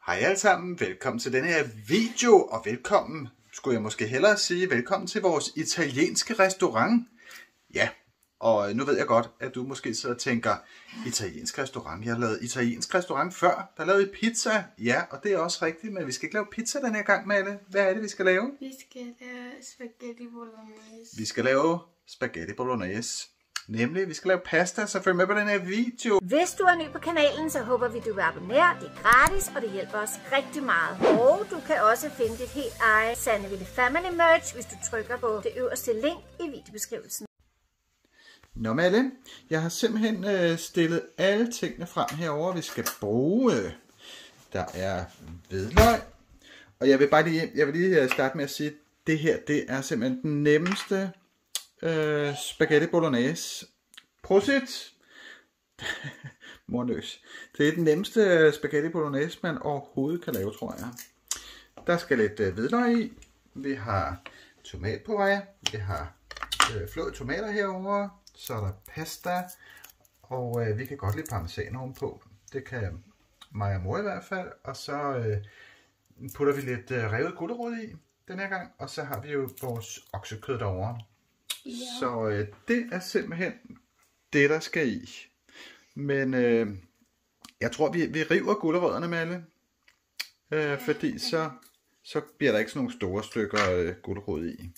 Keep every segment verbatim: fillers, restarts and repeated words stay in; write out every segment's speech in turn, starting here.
Hej alle sammen, velkommen til denne her video, og velkommen, skulle jeg måske hellere sige, velkommen til vores italienske restaurant. Ja, og nu ved jeg godt, at du måske sidder og tænker, italiensk restaurant, jeg har lavet italiensk restaurant før, der lavede vi pizza. Ja, og det er også rigtigt, men vi skal ikke lave pizza den her gang, Malle. Hvad er det, vi skal lave? Vi skal lave spaghetti bolognese. Vi skal lave spaghetti bolognese. Nemlig, vi skal lave pasta, så følg med på den her video. Hvis du er ny på kanalen, så håber vi, du vil abonnere. Det er gratis, og det hjælper os rigtig meget. Og du kan også finde dit helt eget Sandeville Family Merch, hvis du trykker på det øverste link i videobeskrivelsen. Nå Malle, jeg har simpelthen øh, stillet alle tingene frem herover. Vi skal bruge, øh, der er hvidløg. Og jeg vil bare lige, jeg vil lige starte med at sige, at det her, det er simpelthen den nemmeste Øh, spaghetti bolognese. Prosit! Mornøs. Det er den nemmeste spaghetti bolognese, man overhovedet kan lave, tror jeg. Der skal lidt øh, hvidløg i. Vi har tomatpuré. Vi har øh, flåede tomater herover. Så er der pasta. Og øh, vi kan godt lide parmesan ovenpå. Det kan mig og mor i hvert fald. Og så øh, putter vi lidt øh, revet gulerod i den her gang. Og så har vi jo vores oksekød derovre. Ja. Så øh, det er simpelthen det, der skal i. Men øh, jeg tror, vi, vi river gulerødderne, Malle. Øh, fordi så, så bliver der ikke sådan nogle store stykker øh, gulerod i.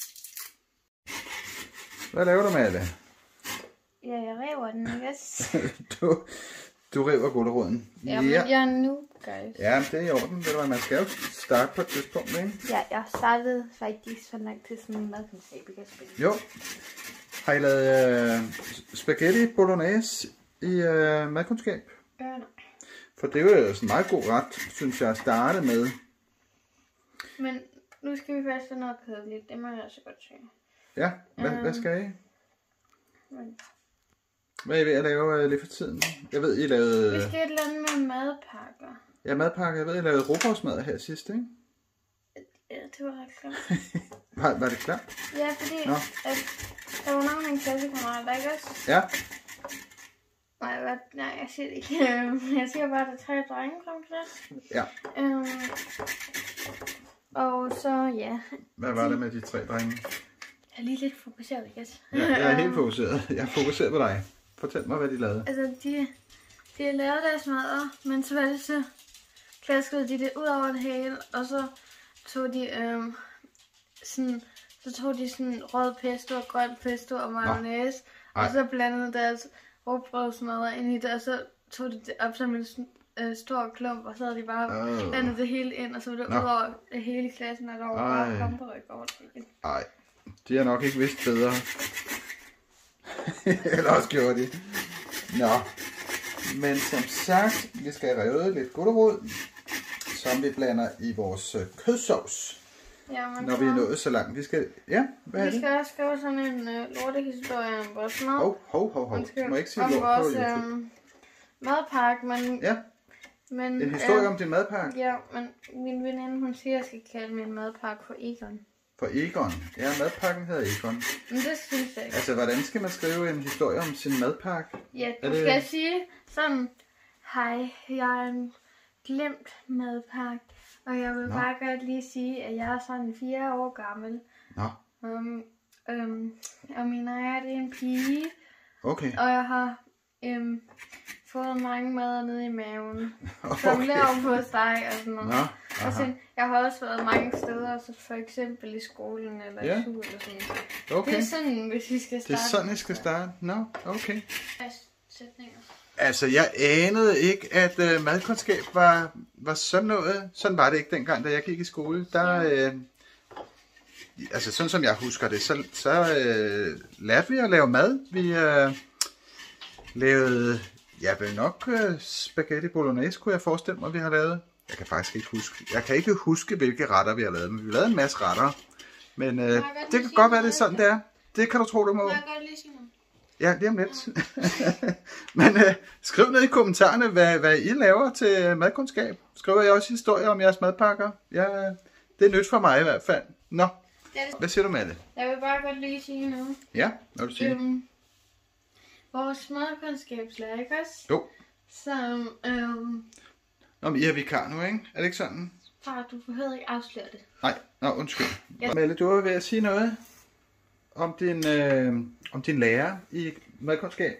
Hvad laver du, Malle? Ja, jeg river den, yes. du, du river guleroden. Jamen, ja. Jeg er nu, guys. Ja, det er i orden. Ved du hvad, man skal jo starte på et tidspunkt, ikke? Ja, jeg startede faktisk for langt til sådan en madkundskab, jeg kan spille. Jo. Har I lavet øh, spaghetti bolognese i øh, madkundskab? Ja, nej. For det er jo sådan en meget god ret, synes jeg, at starte med. Men nu skal vi først have noget kedeligt, det må jeg også godt sige. Ja, hvad, um, hvad skal I? Men... Hvad er I ved at lave øh, lige for tiden? Jeg ved, I lavede... Vi skal et eller andet med madpakker. Ja, madpakker. Jeg ved, I lavede rugbrødsmad her sidst, ikke? Ja, det var ret klart. var, var det klart? Ja, fordi at der var nogle af mine klassekammerater, der ikke også? Ja. Nej, hvad, nej, jeg siger det ikke. Jeg siger bare, at der er tre drenge kom til det. Ja. Um, og så, ja. Hvad var det med de tre drenge? Jeg er lige lidt fokuseret, ikke? Ja, jeg er helt fokuseret. Jeg er fokuseret på dig. Fortæl mig, hvad de lavede. Altså, de, de lavede deres madder, men så var det så klaskede de det ud over det hele, og så tog de øhm, sådan, så tog de sådan rød pesto og grøn pesto og mayonnaise, og så blandede deres rugbrødsmadder ind i det, og så tog de det op som en øh, stor klump, og så havde de bare oh. blandet det hele ind, og så var det Nå. ud over det hele i klassen, og der var bare komperyg over det hele. Ej, de har nok ikke vidst bedre. Eller også gjorde de. Nå, men som sagt, vi skal revet lidt gulerod, som vi blander i vores kødsovs. Ja, men når vi er nået så langt. Vi skal, ja, hvad er vi det? skal også skrive sådan en uh, lortehistorie om vores mad. Hov, hov, hov, hov. Du må ikke sige om lort vores på øhm, madpakke, men... Ja, men, en historie øh, om din madpakke. Ja, men min veninde, hun siger, at jeg skal kalde min madpakke for Egon. For Egon? Ja, madpakken hedder Egon. Men det synes jeg ikke. Altså, hvordan skal man skrive en historie om sin madpakke? Ja, du det... skal sige sådan, hej, jeg er en glemt madpakke, og jeg vil Nå. bare godt lige sige, at jeg er sådan fire år gammel. Nå. Um, um, og min ejer, det er en pige. Okay. Og jeg har um, fået mange madder nede i maven. Okay. Som laver på steg og sådan noget. Nå. Og så, jeg har også været mange steder, så for eksempel i skolen eller ja. i skole eller sådan noget. Okay. Det er sådan, hvis vi skal starte. Det er sådan, I skal starte? Nå, no. Okay. Sætninger. Altså, jeg anede ikke, at øh, madkundskab var, var sådan noget. Sådan var det ikke dengang, da jeg gik i skole. Der, øh, altså, sådan som jeg husker det, så, så øh, lærte vi at lave mad. Vi øh, lavede, jeg vil nok øh, spaghetti bolognese, kunne jeg forestille mig, vi har lavet. Jeg kan faktisk ikke huske. Jeg kan ikke huske, hvilke retter vi har lavet, men vi har lavet en masse retter. Men øh, det kan godt være, det er sådan, det er. Det kan du tro, du må. Må jeg godt lige sige noget? Ja, lige om lidt. Men øh, skriv ned i kommentarerne, hvad, hvad I laver til madkundskab. Skriver jeg også historier om jeres madpakker? Ja, det er nyt for mig i hvert fald. Nå, hvad siger du med det? Jeg vil bare godt lige sige noget. Ja, hvad vil du sige? Øhm, vores madkundskabslærer, ikke også? Jo. Som øhm, Om I er vikar nu, ikke? Er det ikke sådan? Far, du behøver ikke afsløre det. Nej, nå, undskyld. Ja. Melle, du var ved at sige noget om din, øh, om din lærer i madkundskab.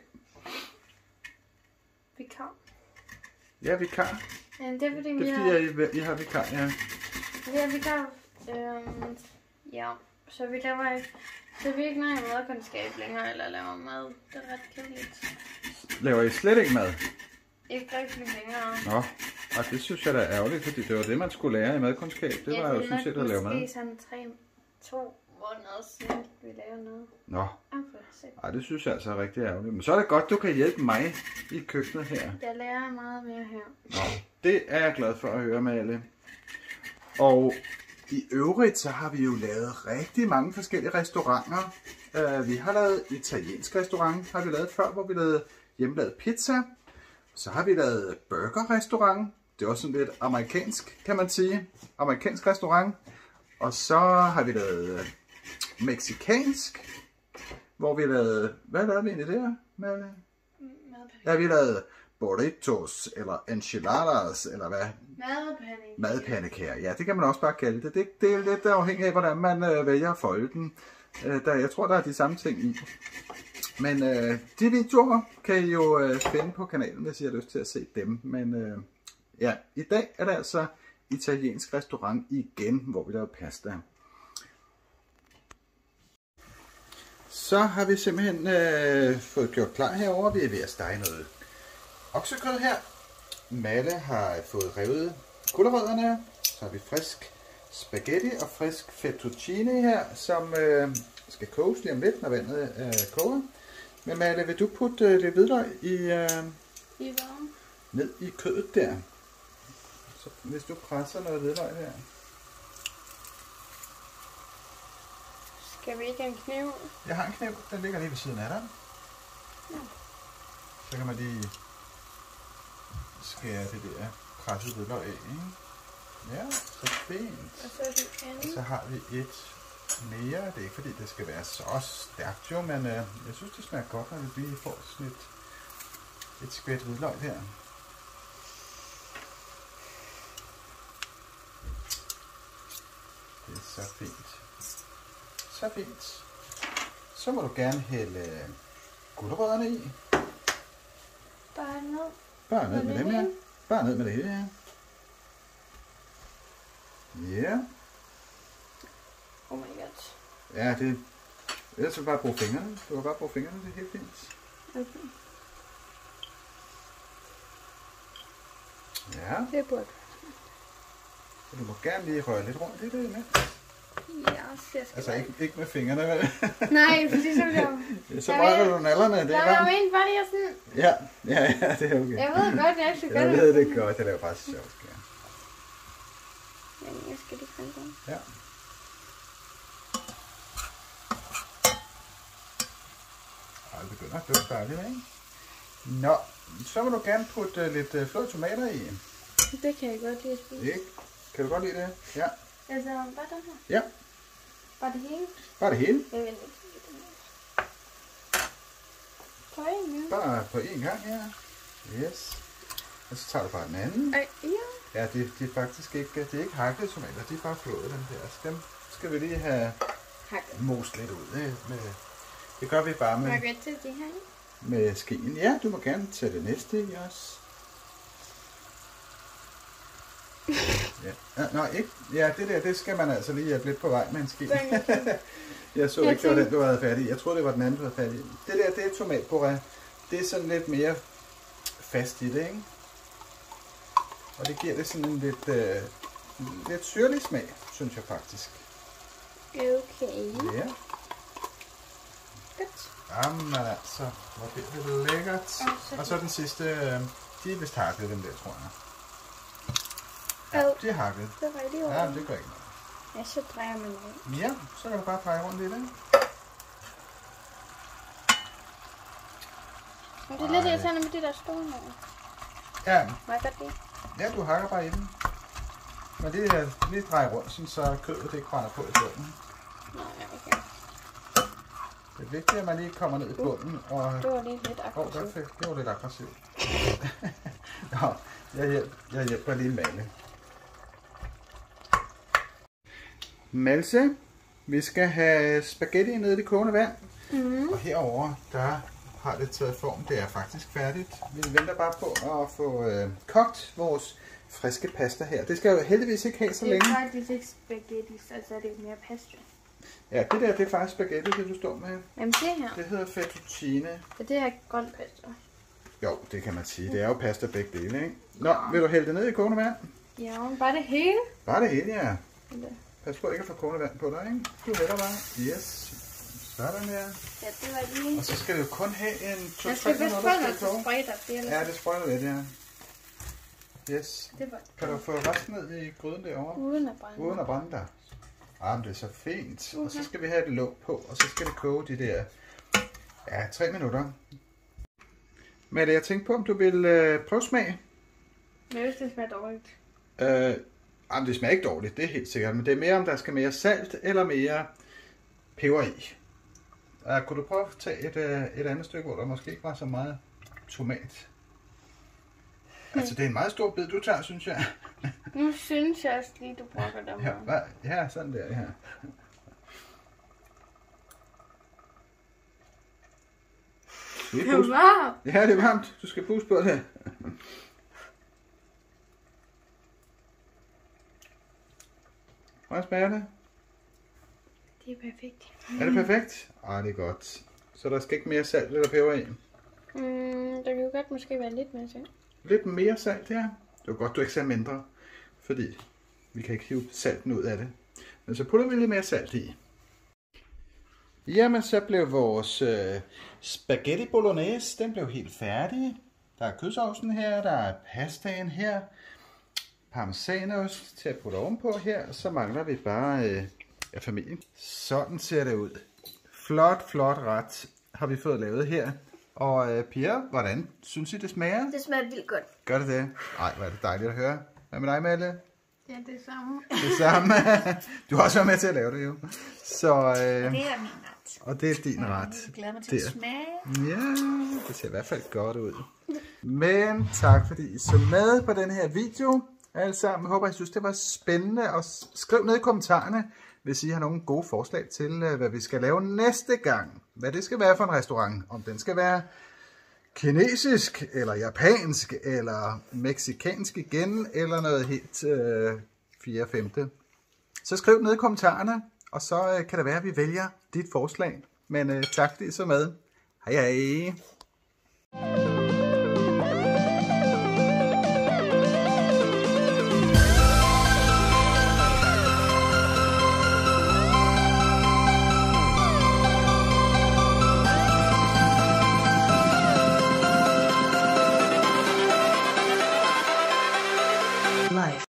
Vikar. Ja, vikar. Ja, det er fordi, Det vi er har... fordi, jeg, I har vikar, ja. Vi har vikar. Øhm, ja, så vi laver ikke... Så vi ikke noget i madkundskab længere, eller laver mad. Det er ret kedeligt. Laver I slet ikke mad? Ikke rigtig længere. Nå, og det synes jeg da er ærgerligt, fordi det var det, man skulle lære i madkundskab. Det var jo sådan set at lave mad. Det er sådan tre, to måneder siden, vi lavede noget. Nå, Okay, ej, det synes jeg altså er rigtig ærgerligt. Men så er det godt, du kan hjælpe mig i køkkenet her. Jeg lærer meget mere her. Nå, det er jeg glad for at høre, Male. Og i øvrigt, så har vi jo lavet rigtig mange forskellige restauranter. Uh, vi har lavet italiensk restaurant, har vi lavet før, hvor vi lavede hjemmelavet pizza. Så har vi lavet burgerrestaurant. Det er også sådan lidt amerikansk, kan man sige. Amerikansk restaurant. Og så har vi lavet uh, mexikansk, hvor vi lavede... Hvad lavede vi egentlig der, Male? Ja, vi lavede burritos, eller enchiladas, eller hvad? Madpandekager. Madpandekager, ja, det kan man også bare kalde det. Det, det er lidt afhængigt af, hvordan man øh, vælger at folde den. Øh, der, jeg tror, der er de samme ting i. Men øh, de videoer kan I jo øh, finde på kanalen, hvis I har lyst til at se dem. Men øh, ja, i dag er det altså italiensk restaurant igen, hvor vi laver pasta. Så har vi simpelthen øh, fået gjort klar herover. Vi er ved at stege noget oksekød her. Male har fået revet gulerødderne. Så har vi frisk spaghetti og frisk fettuccine her, som øh, skal koges lige om lidt, når vandet øh, koger. Men Male, vil du putte øh, lidt hvidløg i, øh, I hvad? ned i kødet der? Så hvis du presser noget hvidløg her. Skal vi ikke have en kniv? Jeg har en kniv, den ligger lige ved siden af dig. Ja. Så kan man lige skære det der presset hvidløg af, ikke? Ja, så fint. Og så er det andet. Så har vi et mere. Det er ikke fordi det skal være så stærkt jo, men øh, jeg synes det smager godt, når vi lige får sådan et, et skvæt hvidløg her. Det er så fint. Så fint. Så må du gerne hælde gulerødderne i. Bare ned. Bare ned med Med dem det her. hele? Bare ned med det hele her. Ja. Oh my god. Ja, det... Ellers vil du bare bruge fingrene. Du kan bare bruge fingrene, det er helt fint. Okay. Ja, Det burde. så du må gerne lige røre lidt rundt i det imens. Ja, jeg skal Altså ikke, ikke med fingrene, vel? Nej, fordi så bliver jeg... Så brænder du nallerne, det er Nej, jeg varmt. mener bare, det er sådan... Ja, ja, ja, det er okay. Jeg ved godt, jeg ikke gør Jeg det. ved det godt, jeg laver bare sjovt. Ja. Men jeg skal lige finde den. Ja. Og det begynder at dufte dejligt, ikke? Nå, så må du gerne putte uh, lidt uh, flåede tomater i. Det kan jeg godt lide at spise. Ikke? Kan du godt lide det? Ja. Altså, bare den her. Ja, Bare det hele. bare det hele. Jeg vil ikke lide den her. På en, ja. Bare på én gang, ja. Yes. Og så tager du bare den anden. Ej, ja. Ja, det, det er faktisk ikke, det er ikke hakkede tomater, de er bare flåede, dem der. Så dem skal vi lige have Hakket. most lidt ud med. med det gør vi bare Må jeg med, godt til det her? med skeen. Ja, du må gerne tage det næste i også. Ja. Ja, nå, ikke? Ja, det der, det skal man altså lige hjælpe lidt på vej med en ske. Jeg så Jeg ikke, det var tænkte- den, du havde fat i. Jeg troede, det var den anden, du havde fat i. Det der, det er tomatpuré. Det er sådan lidt mere fast i det, ikke? Og det giver det sådan en lidt, øh, lidt syrlig smag, synes jeg faktisk. Okay. Ja. Godt. Jamen altså, hvor bliver det lækkert. Og så- Og så den sidste, øh, de er vist hakket, dem der, tror jeg. Ad. Ja, de er hakket. Det er rigtig Ja, godt. det gør ikke noget. Ja, så drejer man rundt. Ja, så kan du bare dreje rundt i det. Men det er lidt Ej. irriterende med de der store nogle. Ja, Må jeg godt lide? ja, du hakker bare i den. Men det er lige dreje rundt, sådan, så kødet det ikke brænder på i bunden. Nå, ja, okay. Det er vigtigt, at man lige kommer ned i bunden. Og... Det var lige lidt Åh, oh, aggressivt. det var lidt aggressivt. Nå, Jeg hjælper, jeg hjælper lige Malle. Malse, vi skal have spaghetti nede i det kogende vand. Mm. Og herover der har det taget form. Det er faktisk færdigt. Vi venter bare på at få øh, kogt vores friske pasta her. Det skal jo heldigvis ikke have så længe. Det er faktisk ikke spaghetti, så er det mere pasta. Ja, det der det er faktisk spaghetti, det du står med. Jamen det her. Det hedder fettuccine. Er det her grøn pasta? Jo, det kan man sige. Det er jo pasta begge dele, ikke? Nå, ja. Vil du hælde det ned i kogende vand? Ja, bare det hele. Bare det hele, ja. Okay. Pas på ikke at få kogende vand på dig, ikke? Du hælder bare. Yes. Sådan der. Ja, det var lige. Og så skal du kun have en to Jeg tre skal vist minutter prøve til at koge. sprøjter. Det er Ja, det sprøjter lidt, ja. Yes. Det var... Kan du få resten ned i gryden derovre? Uden at brænde. Uden at brænde dig. Ah, men det er så fint. Okay. Og så skal vi have et låg på, og så skal det koge de der, ja, tre minutter. Mette, jeg tænkte på, om du vil øh, prøve smag. Men hvis det smager dårligt. Øh, jamen, det smager ikke dårligt, det er helt sikkert. Men det er mere, om der skal mere salt eller mere peber i. Uh, kunne du prøve at tage et, uh, et andet stykke, hvor der måske ikke var så meget tomat? Mm. Altså, det er en meget stor bid, du tager, synes jeg. Nu synes jeg også lige, du brokker dig Ja, meget. ja, sådan der, ja. Det er varmt. Ja, det er varmt. Du skal puste på det. Hvordan smager det? Det er perfekt. Er det perfekt? Ah, det er godt. Så der skal ikke mere salt eller peber i? Mm, der kan jo godt måske være lidt mere salt. Lidt mere salt, ja. Det var godt, du ikke sagde mindre, fordi vi kan ikke hive salten ud af det. Men så putter vi lidt mere salt i. Jamen, så blev vores øh, spaghetti bolognese, den blev helt færdig. Der er kødsovsen her, der er pastaen her, parmesanost til at putte ovenpå her, så mangler vi bare øh, af familien. Sådan ser det ud. Flot, flot ret har vi fået lavet her. Og øh, Pia, hvordan synes I, det smager? Det smager vildt godt. Gør det det? Ej, hvor er det dejligt at høre. Hvad med dig, Malle? Ja, det er samme. Det samme. Du har også været med til at lave det jo. Så, øh, Det er min ret. og det er din ret. Jeg glæder mig til at smage. Ja, det ser i hvert fald godt ud. Men tak fordi I så med på den her video. Alle sammen, jeg håber I synes det var spændende. Og skriv ned i kommentarerne, hvis I har nogle gode forslag til, hvad vi skal lave næste gang. Hvad det skal være for en restaurant. Om den skal være kinesisk, eller japansk, eller meksikansk igen, eller noget helt øh, fire femte. Så skriv ned i kommentarerne, og så øh, kan det være, at vi vælger dit forslag. Men øh, tak fordi I så med. Hej hej!